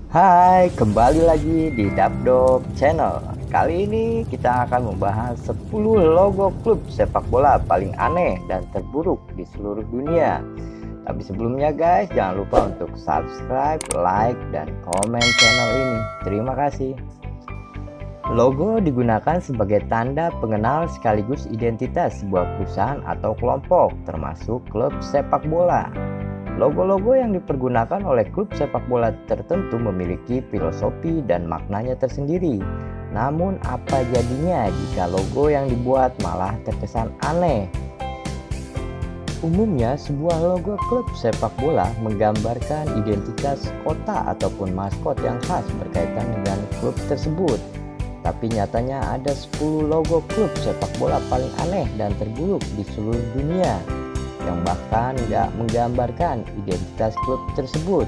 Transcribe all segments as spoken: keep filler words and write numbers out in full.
Hai, kembali lagi di Dapdop Channel. Kali ini kita akan membahas sepuluh logo klub sepak bola paling aneh dan terburuk di seluruh dunia. Tapi sebelumnya guys, jangan lupa untuk subscribe, like, dan komen channel ini. Terima kasih. Logo digunakan sebagai tanda pengenal sekaligus identitas sebuah perusahaan atau kelompok, termasuk klub sepak bola. Logo-logo yang dipergunakan oleh klub sepak bola tertentu memiliki filosofi dan maknanya tersendiri. Namun apa jadinya jika logo yang dibuat malah terkesan aneh? Umumnya sebuah logo klub sepak bola menggambarkan identitas kota ataupun maskot yang khas berkaitan dengan klub tersebut. Tapi nyatanya ada sepuluh logo klub sepak bola paling aneh dan terburuk di seluruh dunia, yang bahkan nggak menggambarkan identitas klub tersebut.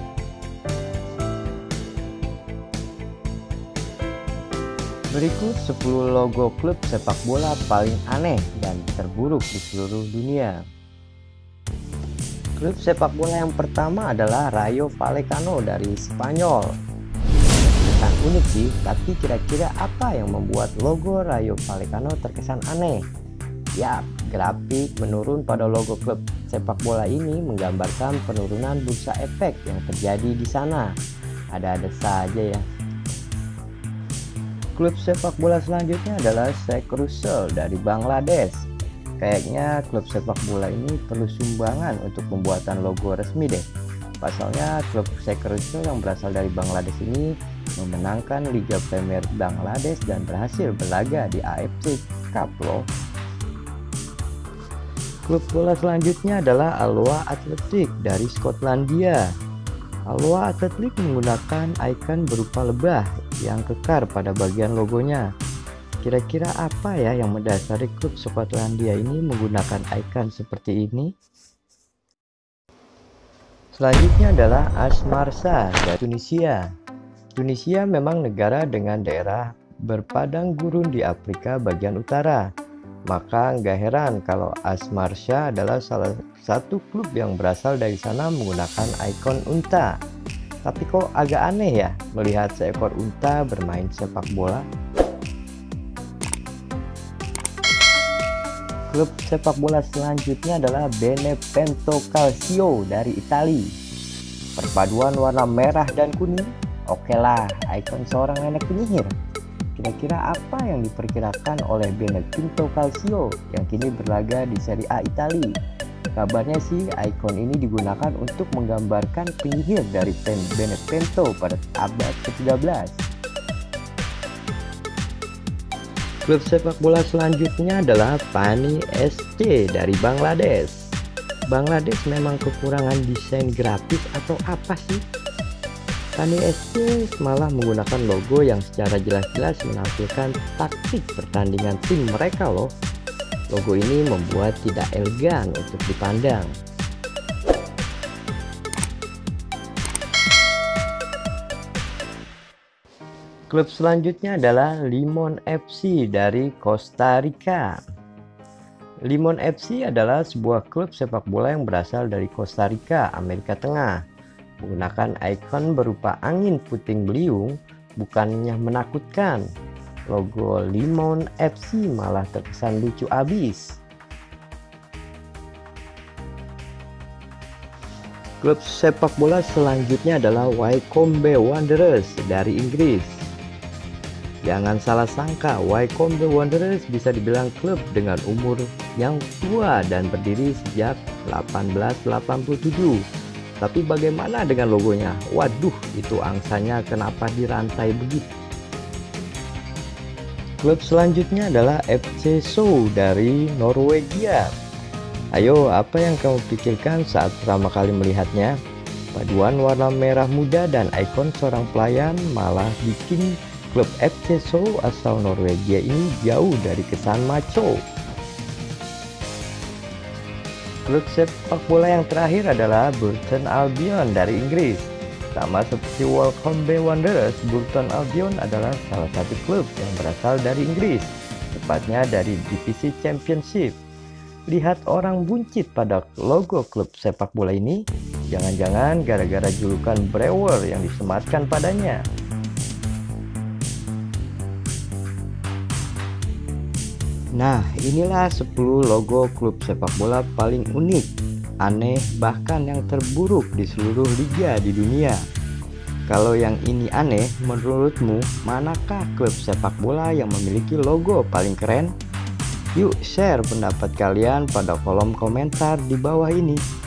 Berikut sepuluh logo klub sepak bola paling aneh dan terburuk di seluruh dunia. Klub sepak bola yang pertama adalah Rayo Vallecano dari Spanyol. Terkesan unik sih, tapi kira-kira apa yang membuat logo Rayo Vallecano terkesan aneh? Ya, grafik menurun pada logo klub sepak bola ini menggambarkan penurunan bursa efek yang terjadi di sana. Ada-ada saja ya. Klub sepak bola selanjutnya adalah Sheikh Russell dari Bangladesh. Kayaknya klub sepak bola ini perlu sumbangan untuk pembuatan logo resmi deh. Pasalnya klub Sheikh Russell yang berasal dari Bangladesh ini memenangkan Liga Premier Bangladesh dan berhasil berlaga di A F C Cup loh. Klub bola selanjutnya adalah Alloa Athletic dari Skotlandia. Alloa Athletic menggunakan ikon berupa lebah yang kekar pada bagian logonya. Kira-kira apa ya yang mendasari klub Skotlandia ini menggunakan ikon seperti ini? Selanjutnya adalah AS Marsa dari Tunisia. Tunisia memang negara dengan daerah berpadang gurun di Afrika bagian utara. Maka nggak heran kalau AS Marsa adalah salah satu klub yang berasal dari sana menggunakan ikon unta. Tapi kok agak aneh ya melihat seekor unta bermain sepak bola. Klub sepak bola selanjutnya adalah Benevento Calcio dari Italia. Perpaduan warna merah dan kuning, oke lah, ikon seorang nenek penyihir. Kira-kira apa yang diperkirakan oleh Benevento Calcio yang kini berlaga di Serie A Italia? Kabarnya sih ikon ini digunakan untuk menggambarkan penyihir dari Benevento pada abad ke tiga belas. Klub sepak bola selanjutnya adalah Pani S C dari Bangladesh. Bangladesh memang kekurangan desain grafis atau apa sih? Pani S C malah menggunakan logo yang secara jelas-jelas menampilkan taktik pertandingan tim mereka loh. Logo ini membuat tidak elegan untuk dipandang. Klub selanjutnya adalah Limon F C dari Costa Rica. Limon F C adalah sebuah klub sepak bola yang berasal dari Costa Rica, Amerika Tengah. Menggunakan ikon berupa angin puting beliung bukannya menakutkan. Logo Limon F C malah terkesan lucu abis. Klub sepak bola selanjutnya adalah Wycombe Wanderers dari Inggris. Jangan salah sangka, Wycombe Wanderers bisa dibilang klub dengan umur yang tua dan berdiri sejak seribu delapan ratus delapan puluh tujuh. Tapi bagaimana dengan logonya? Waduh, itu angsanya kenapa dirantai begitu? Klub selanjutnya adalah F C Sow dari Norwegia. Ayo, apa yang kamu pikirkan saat pertama kali melihatnya? Paduan warna merah muda dan ikon seorang pelayan malah bikin klub F C Sow asal Norwegia ini jauh dari kesan maco. Klub sepak bola yang terakhir adalah Burton Albion dari Inggris. Sama seperti Wycombe Wanderers, Burton Albion adalah salah satu klub yang berasal dari Inggris, tepatnya dari divisi Championship. Lihat orang buncit pada logo klub sepak bola ini, Jangan-jangan gara-gara julukan Brewer yang disematkan padanya. Nah, inilah sepuluh logo klub sepak bola paling unik, aneh, bahkan yang terburuk di seluruh liga di dunia. Kalau yang ini aneh, menurutmu manakah klub sepak bola yang memiliki logo paling keren? Yuk share pendapat kalian pada kolom komentar di bawah ini.